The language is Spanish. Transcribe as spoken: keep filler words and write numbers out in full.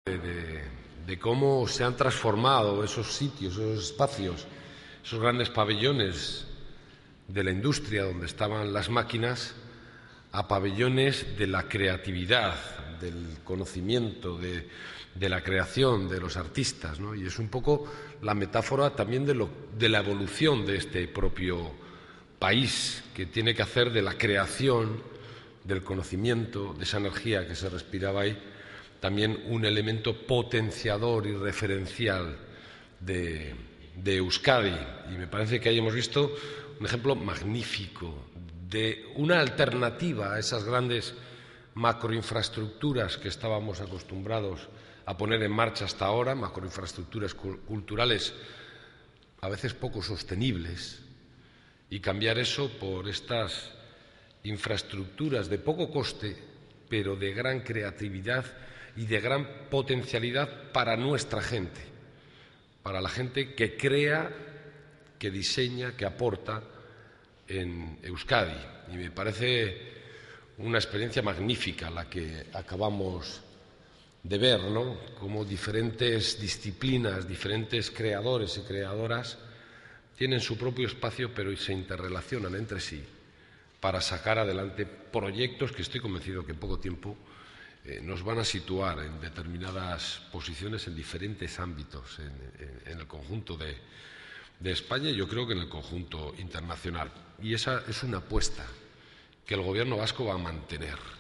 de, de cómo se han transformado esos sitios, esos espacios, esos grandes pabellones de la industria donde estaban las máquinas, a pabellones de la creatividad, del conocimiento, de, de la creación de los artistas, ¿no? Y es un poco la metáfora también de, lo, de la evolución de este propio país, que tiene que hacer de la creación, del conocimiento, de esa energía que se respiraba ahí, también un elemento potenciador y referencial de, de Euskadi. Y me parece que ahí hemos visto un ejemplo magnífico de una alternativa a esas grandes macroinfraestructuras que estábamos acostumbrados a poner en marcha hasta ahora, macroinfraestructuras culturales a veces poco sostenibles, y cambiar eso por estas infraestructuras de poco coste, pero de gran creatividad y de gran potencialidad para nuestra gente, para la gente que crea, que diseña, que aporta en Euskadi. Y me parece una experiencia magnífica la que acabamos de ver, ¿no? Cómo diferentes disciplinas, diferentes creadores y creadoras tienen su propio espacio, pero se interrelacionan entre sí para sacar adelante proyectos que estoy convencido que en poco tiempo eh, nos van a situar en determinadas posiciones en diferentes ámbitos, en, en, en el conjunto de, de España y yo creo que en el conjunto internacional. Y esa es una apuesta que el Gobierno vasco va a mantener.